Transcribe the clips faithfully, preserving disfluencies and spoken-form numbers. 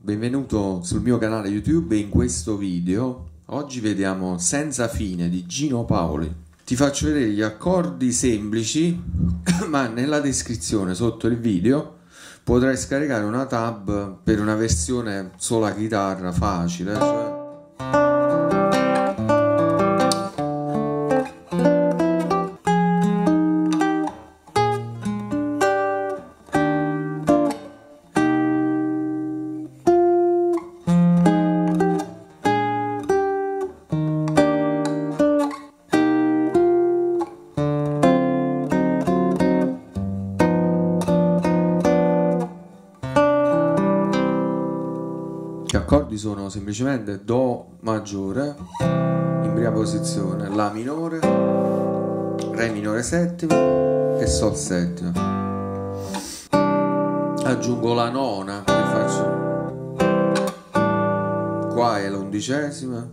benvenuto sul mio canale YouTube e in questo video oggi vediamo Senza fine di Gino Paoli. Ti faccio vedere gli accordi semplici, ma nella descrizione sotto il video potrai scaricare una tab per una versione sola chitarra facile, cioè gli accordi sono semplicemente Do maggiore in prima posizione, La minore, Re minore settima e Sol settima. Aggiungo la nona che faccio qua, è l'undicesima,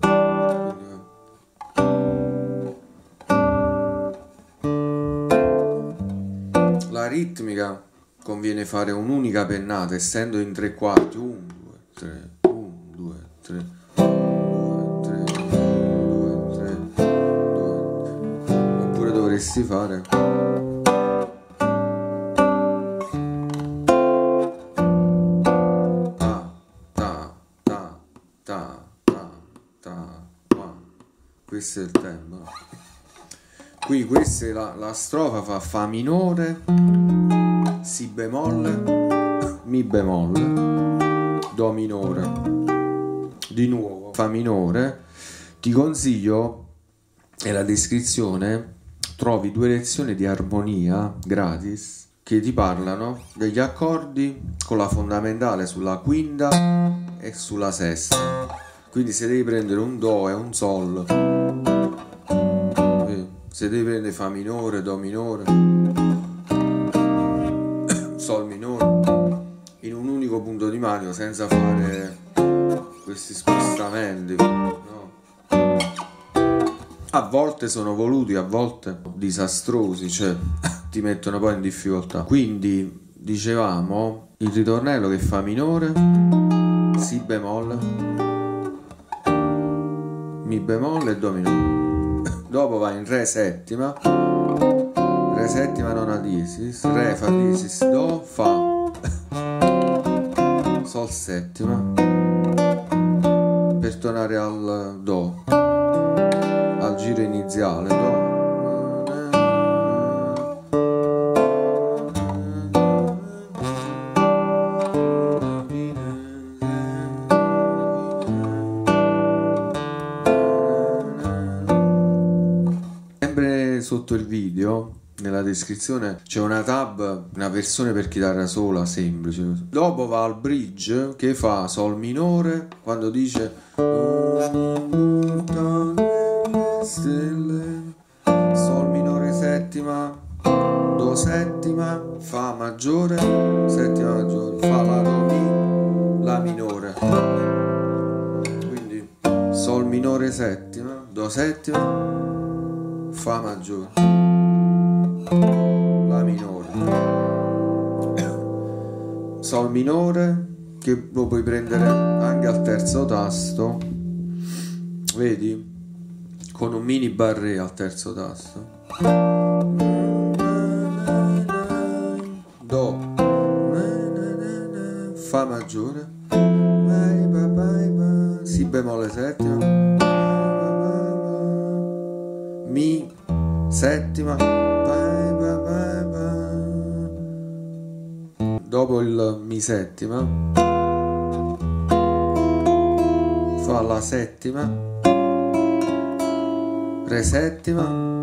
la ritmica conviene fare un'unica pennata essendo in tre quarti, uno, due, tre, uno, due, tre, uno, due, tre, uno, due, tre, due. Oppure dovresti fare ta ta ta ta ta ta ta. Questo è il tempo. Qui questa è la, la strofa, fa Fa minore, Si bemolle, Mi bemolle, Do minore, di nuovo Fa minore. Ti consiglio, nella descrizione trovi due lezioni di armonia gratis che ti parlano degli accordi con la fondamentale sulla quinta e sulla sesta. Quindi se devi prendere un Do e un Sol, se devi prendere Fa minore, Do minore, Sol minore, in un unico punto di manico senza fare questi spostamenti, no? A volte sono voluti, a volte disastrosi, cioè ti mettono poi in difficoltà. Quindi dicevamo il ritornello che Fa minore, Si bemolle, Mi bemolle e Do minore. Dopo va in Re settima, Re settima nona diesis, Re fa diesis, Do, Fa, Sol settima, per tornare al Do, al giro iniziale, Do. Sotto il video, nella descrizione, c'è una tab, una versione per chitarra sola semplice. Dopo va al bridge che fa Sol minore quando dice stelle, Sol minore settima, Do settima, Fa maggiore, settima maggiore, Fa la Do mi, La minore. Quindi Sol minore settima, Do settima, Fa maggiore, La minore, Sol minore che lo puoi prendere anche al terzo tasto, vedi, con un mini barré al terzo tasto, Do, Fa maggiore, Si bemolle settima, Mi settima, dopo il Mi settima fa la settima, Re settima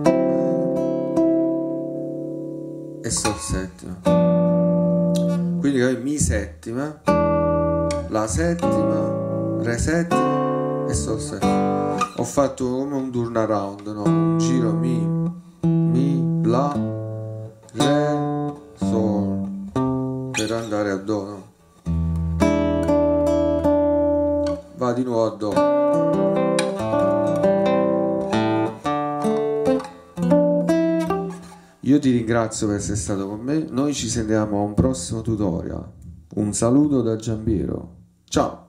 e Sol settima. Quindi Mi settima, la settima, Re settima e Sol settima. Ho fatto come un turnaround, no? Un giro Mi, Mi, La, Re, Sol, per andare a Do, no? Va di nuovo a Do. Io ti ringrazio per essere stato con me, noi ci sentiamo a un prossimo tutorial. Un saluto da Giampiero. Ciao!